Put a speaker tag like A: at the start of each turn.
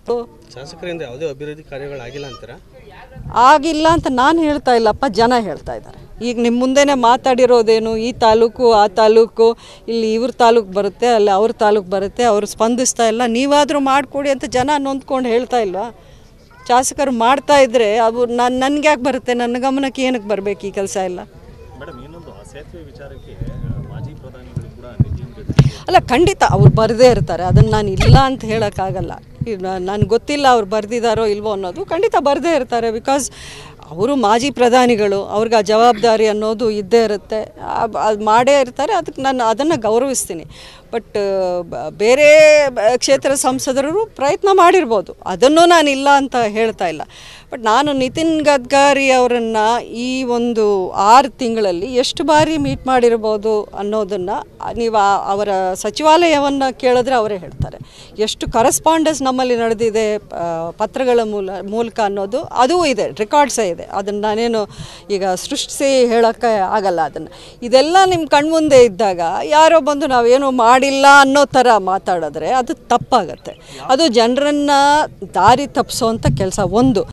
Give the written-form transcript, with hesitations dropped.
A: ಶಾಸಕರಿಂದ ಯಾವುದೇ ಅಭಿವೃದ್ಧಿ ಕಾರ್ಯಗಳಾಗಿಲ್ಲ ಅಂತೀರಾ?
B: ಆಗಿಲ್ಲ ಅಂತ ನಾನು ಹೇಳ್ತಾ ಇಲ್ಲಪ್ಪ, ಜನ ಹೇಳ್ತಾ ಇದ್ದಾರೆ. ಈಗ ನಿಮ್ಮ ಮುಂದೆನೇ ಮಾತಾಡಿರೋದೇನು, ಈ ತಾಲೂಕು ಆ ತಾಲೂಕು, ಇಲ್ಲಿ ಇವ್ರ ತಾಲೂಕು ಬರುತ್ತೆ, ಅಲ್ಲಿ ಅವ್ರ ತಾಲೂಕು ಬರುತ್ತೆ, ಅವರು ಸ್ಪಂದಿಸ್ತಾ ಇಲ್ಲ, ನೀವಾದರೂ ಮಾಡಿಕೊಡಿ ಅಂತ ಜನ ನೊಂದ್ಕೊಂಡು ಹೇಳ್ತಾ ಇಲ್ವಾ? ಶಾಸಕರು ಮಾಡ್ತಾ ಇದ್ದರೆ ಅದು ನನಗೆ ಯಾಕೆ ಬರುತ್ತೆ, ನನ್ನ ಗಮನಕ್ಕೆ ಏನಕ್ಕೆ ಬರಬೇಕು ಈ ಕೆಲಸ ಎಲ್ಲ? ಅಲ್ಲ, ಖಂಡಿತ ಅವ್ರು ಬರದೇ ಇರ್ತಾರೆ, ಅದನ್ನು ನಾನು ಇಲ್ಲ ಅಂತ ಹೇಳೋಕ್ಕಾಗಲ್ಲ. ನನಗೆ ಗೊತ್ತಿಲ್ಲ ಅವ್ರು ಬರೆದಿದ್ದಾರೋ ಇಲ್ವೋ ಅನ್ನೋದು, ಖಂಡಿತ ಬರದೇ ಇರ್ತಾರೆ. ಬಿಕಾಸ್ ಅವರು ಮಾಜಿ ಪ್ರಧಾನಿಗಳು, ಅವ್ರಿಗೆ ಆ ಜವಾಬ್ದಾರಿ ಅನ್ನೋದು ಇದ್ದೇ ಇರುತ್ತೆ, ಅದು ಮಾಡೇ ಇರ್ತಾರೆ. ಅದಕ್ಕೆ ನಾನು ಅದನ್ನು ಗೌರವಿಸ್ತೀನಿ. ಬಟ್ ಬೇರೆ ಕ್ಷೇತ್ರ ಸಂಸದರು ಪ್ರಯತ್ನ ಮಾಡಿರ್ಬೋದು, ಅದನ್ನು ನಾನು ಇಲ್ಲ ಅಂತ ಹೇಳ್ತಾ ಇಲ್ಲ. ಬಟ್ ನಾನು ನಿತಿನ್ ಗಡ್ಕರಿ ಅವರನ್ನು ಈ ಒಂದು 6 ತಿಂಗಳಲ್ಲಿ ಎಷ್ಟು ಬಾರಿ ಮೀಟ್ ಮಾಡಿರ್ಬೋದು ಅನ್ನೋದನ್ನು ನೀವು ಅವರ ಸಚಿವಾಲಯವನ್ನು ಕೇಳಿದ್ರೆ ಅವರೇ ಹೇಳ್ತಾರೆ. ಎಷ್ಟು ಕರೆಸ್ಪಾಂಡೆನ್ಸ್ ನಮ್ಮಲ್ಲಿ ನಡೆದಿದೆ ಪತ್ರಗಳ ಮೂಲಕ ಅನ್ನೋದು ಅದೂ ಇದೆ, ರೆಕಾರ್ಡ್ಸೇ ಇದೆ. ಅದನ್ನು ನಾನೇನು ಈಗ ಸೃಷ್ಟಿಸಿ ಹೇಳೋಕ್ಕೆ ಆಗಲ್ಲ. ಅದನ್ನು ಇದೆಲ್ಲ ನಿಮ್ಮ ಕಣ್ಮುಂದೆ ಇದ್ದಾಗ ಯಾರೋ ಬಂದು ನಾವೇನೋ ಮಾಡಿಲ್ಲ ಅನ್ನೋ ಥರ ಮಾತಾಡಿದ್ರೆ ಅದು ತಪ್ಪಾಗತ್ತೆ. ಅದು ಜನರನ್ನು ದಾರಿ ತಪ್ಪಿಸೋವಂಥ ಕೆಲಸ ಒಂದು.